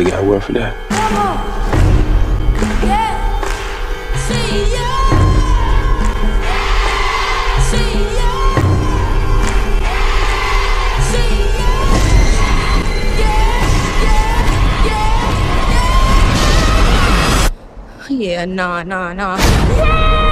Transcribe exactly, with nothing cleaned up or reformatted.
They got a word for that. Come on. Yeah. See ya. See ya. See ya. Yeah, yeah, yeah. Yeah, nah, nah, nah. Yeah!